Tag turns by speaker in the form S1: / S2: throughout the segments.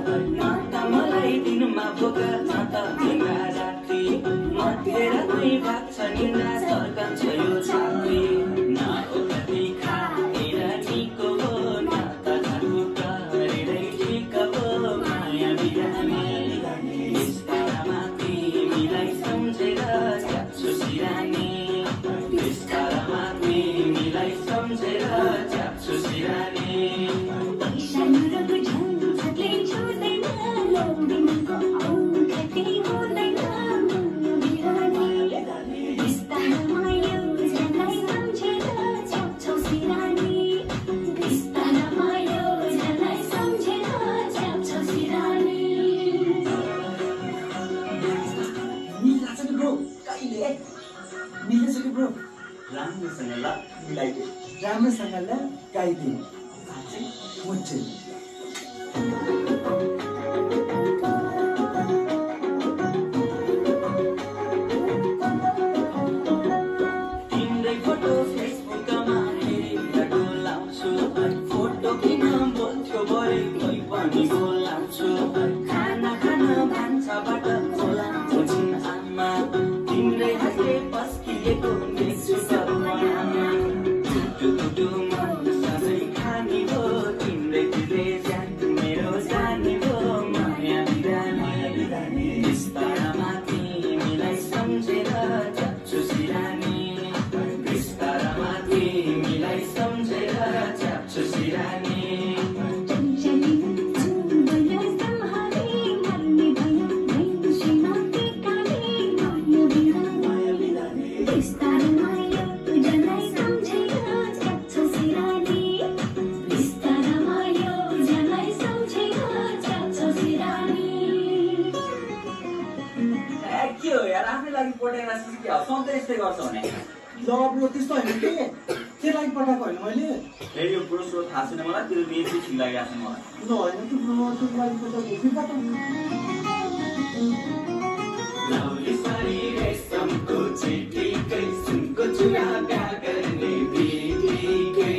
S1: नता मलाई दिनमा बोका नता ढुङ्गा रात्रि मध्येर दुई भाग छ निन्दा तर्कन्छ यो छात्री न ओखती खाएर निको हो न त घरको गरेरै ठिक हो माया बिरामी बिस्तारामा तिमीलाई सम्झेर च्याप्छु सिरानी बिस्तारामा तिमीलाई सम्झेर च्याप्छु सिरानी
S2: राम्रोसँग ल गाइदिए साँच्चै मुझ्छ
S1: तिम्रै फोटो फेसबुकमा हेरेर डोलाउँछु फोटो किन बोल्थ्यो बरे कोही पनि बोलाउँछु खाना खान भान्साबाट बोलाउँछु छिन् आमा तिम्रै हातले पस्किएको देख्छु सपनामा टुटु मन सधैँ खानी हो तिम्रै दिलले जान मेरो जानी हो माया बिरानी बिस्तारामा तिमीलाई सम्झेर च्याप्छु सिरानी बिस्तारामा तिमीलाई सम्झेर च्याप्छु सिरानी
S2: ल ब्रो त्यस्तो होइन के लागि पठाएको होइन मैले
S1: यो ब्रो स्रो थाहा छैन मलाई त्यो मेची ठिक लागिरहेको छ मलाई
S2: ल होइन त्यो ब्रो त्यो लागि पठाएको
S1: लौली सारी रेशमको चिटिकै सुनको चुरा बिहा गर्ने बिटिकै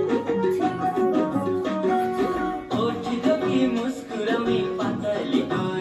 S1: मुस्कुराउने पातलीको